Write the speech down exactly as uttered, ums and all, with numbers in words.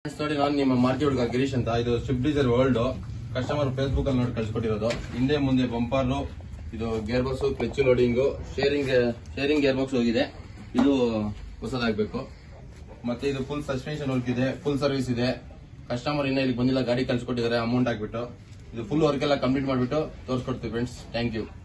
ನೋಡಿ, ನಾನು ನಿಮ್ಮ ಮಾರ್ತಿ ಹುಡುಗ ಗಿರೀಶ್ ಅಂತ. ಇದು Swift Dzire world customer Facebook ಅಲ್ಲಿ ನೋಡಿ ಕಳ್ಸಿಕೊಟ್ಟಿರೋದು. ಹಿಂದೆ ಮುಂದೆ ಬಂಪರ್, ಇದು gear box, clutch loading, sharing sharing gear box ಹೋಗಿದೆ. ಇದು ಹೊಸದಾಗಬೇಕು. ಮತ್ತೆ ಇದು ಫುಲ್ ಸಸ್ಪೆನ್ಷನ್ ವರ್ಕ್ ಇದೆ, ಫುಲ್ ಸರ್ವಿಸ್ ಇದೆ. ಕಸ್ಟಮರ್ ಇನ್ನ ಇಲ್ಲಿ ಬಂದಿಲ್ಲ, ಗಾಡಿ ಕಳ್ಸಿಕೊಟ್ಟಿದ್ದಾರೆ ಅಮೌಂಟ್ ಹಾಕ್ಬಿಟ್ಟು. ಇದು ಫುಲ್ ವರ್ಕ್ ಎಲ್ಲ ಕಂಪ್ಲೀಟ್ ಮಾಡಿಬಿಟ್ಟು ತೋರಿಸ್ಕೊಡ್ತೀವಿ ಫ್ರೆಂಡ್ಸ್. Thank you.